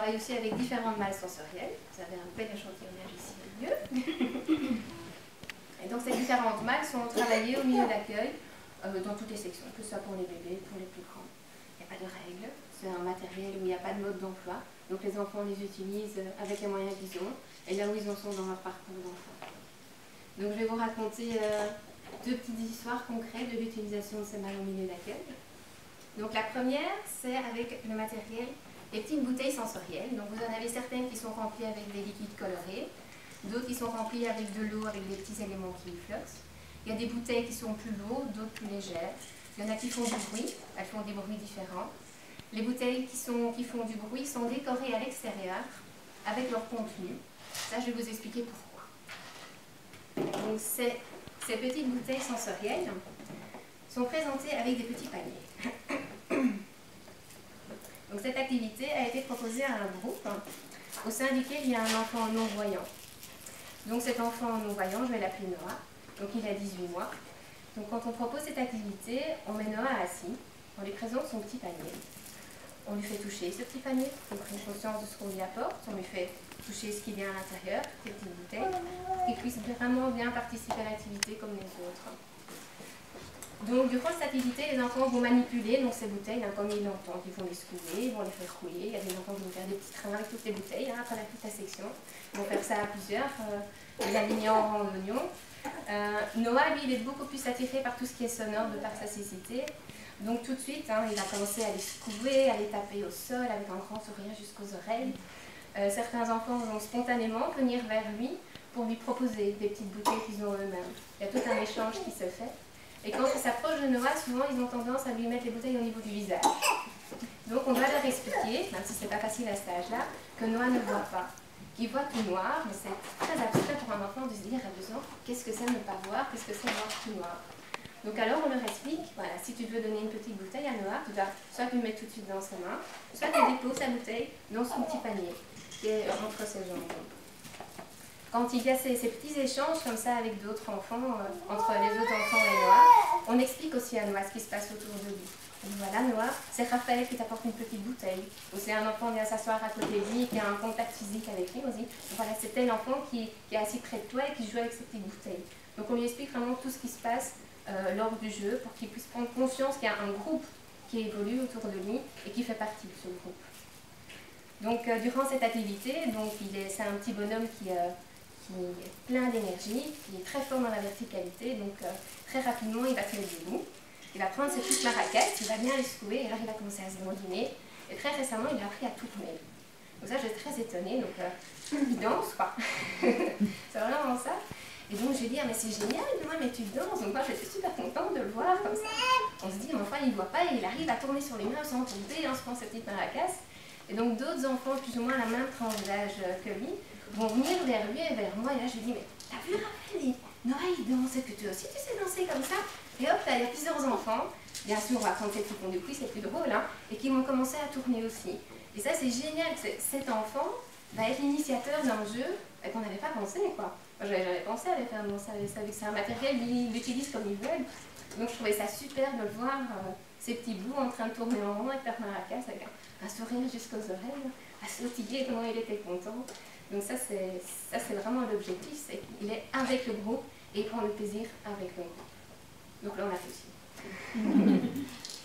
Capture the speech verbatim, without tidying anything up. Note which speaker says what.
Speaker 1: travaille aussi avec différentes malles sensorielles. Vous avez un bel échantillonnage ici au milieu. Et donc ces différentes malles sont travaillées au milieu d'accueil euh, dans toutes les sections, que ce soit pour les bébés, pour les plus grands. Il n'y a pas de règles, c'est un matériel où il n'y a pas de mode d'emploi. Donc les enfants les utilisent avec les moyens qu'ils ont et là où ils en sont dans leur parcours d'enfant. Donc je vais vous raconter euh, deux petites histoires concrètes de l'utilisation de ces malles au milieu d'accueil. Donc la première, c'est avec le matériel, les petites bouteilles sensorielles. Donc vous en avez certaines qui sont remplies avec des liquides colorés, d'autres qui sont remplies avec de l'eau, avec des petits éléments qui y flottent. Il y a des bouteilles qui sont plus lourdes, d'autres plus légères. Il y en a qui font du bruit, elles font des bruits différents. Les bouteilles qui, sont, qui font du bruit sont décorées à l'extérieur avec leur contenu. Ça, je vais vous expliquer pourquoi. Donc, ces, ces petites bouteilles sensorielles sont présentées avec des petits paniers. Donc, cette activité a été proposée à un groupe au sein duquel il y a un enfant non-voyant. Donc, cet enfant non-voyant, je vais l'appeler Noah. Donc, il a dix-huit mois. Donc, quand on propose cette activité, on met Noah assis, on lui présente son petit panier. On lui fait toucher ce petit panier, on prend conscience de ce qu'on lui apporte, on lui fait toucher ce qu'il y a à l'intérieur, toutes les petites bouteilles, pour qu'il puisse vraiment bien participer à l'activité comme les autres. Donc, durant cette activité, les enfants vont manipuler donc, ces bouteilles, hein, comme ils l'entendent. Ils vont les secouer, ils vont les faire rouler. Il y a des enfants qui vont faire des petits trains avec toutes les bouteilles hein, à travers toute la section. Ils vont faire ça à plusieurs, euh, les aligner en rang d'oignons. Euh, Noah, lui, il est beaucoup plus attiré par tout ce qui est sonore de par sa cécité. Donc tout de suite, hein, il a commencé à les secouer, à les taper au sol avec un grand sourire jusqu'aux oreilles. Euh, certains enfants vont spontanément venir vers lui pour lui proposer des petites bouteilles qu'ils ont eux-mêmes. Il y a tout un échange qui se fait. Et quand ils s'approchent de Noah, souvent ils ont tendance à lui mettre les bouteilles au niveau du visage. Donc on doit leur expliquer, même si ce n'est pas facile à cet âge-là, que Noah ne voit pas. Qu'il voit tout noir, mais c'est très abstrait pour un enfant de se dire à deux ans, qu'est-ce que c'est ne pas voir, qu'est-ce que c'est voir tout noir. Donc alors on leur explique, voilà, si tu veux donner une petite bouteille à Noah, tu dois soit lui mettre tout de suite dans sa main, soit tu déposes sa bouteille dans son petit panier, qui est entre ses jambes. Quand il y a ces, ces petits échanges comme ça avec d'autres enfants, euh, entre les autres enfants et Noah, on explique aussi à Noah ce qui se passe autour de lui. On dit, voilà Noah, c'est Raphaël qui t'apporte une petite bouteille. Ou c'est un enfant qui vient s'asseoir à côté de lui, qui a un contact physique avec lui, on dit, voilà, c'est tel enfant qui, qui est assis près de toi et qui joue avec ses petites bouteilles. Donc on lui explique vraiment tout ce qui se passe euh, lors du jeu pour qu'il puisse prendre conscience qu'il y a un groupe qui évolue autour de lui et qui fait partie de ce groupe. Donc euh, durant cette activité, donc, c'est un petit bonhomme qui... Euh, qui est plein d'énergie, qui est très fort dans la verticalité, donc euh, très rapidement il va se mettre debout, il va prendre ses petites maracas, il va bien les secouer, et alors il va commencer à se dandiner, et très récemment il a appris à tourner. Donc ça j'étais très étonnée, donc euh, il danse quoi, c'est vraiment ça. Et donc j'ai dit, ah mais c'est génial, moi mais tu danses, donc moi j'étais super contente de le voir comme ça. On se dit, mais enfin il ne voit pas, et il arrive à tourner sur les mains sans tomber, en se prend ses petites maracas. Et donc d'autres enfants, plus ou moins à la même tranche d'âge que lui, vont venir vers lui et vers moi, et là je lui dis, mais t'as vu Raphaël, Noah il danse, est-ce que tu aussi tu sais danser comme ça? Et hop, là il y a plusieurs enfants, bien sûr on va prendre celles qui font du bruit, c'est plus drôle, hein, et qui vont commencer à tourner aussi. Et ça c'est génial, cet enfant va être l'initiateur d'un jeu qu'on n'avait pas pensé, quoi. Moi j'avais jamais pensé à les faire danser avec ça, c'est un matériel, ils l'utilisent comme ils veulent. Donc je trouvais ça super de le voir, euh, ces petits bouts en train de tourner en rond avec leur maracas, avec un, un sourire jusqu'aux oreilles, à sautiller, comment il était content. Donc ça c'est vraiment l'objectif, c'est qu'il est avec le groupe et il prend le plaisir avec le groupe. Donc là on a réussi.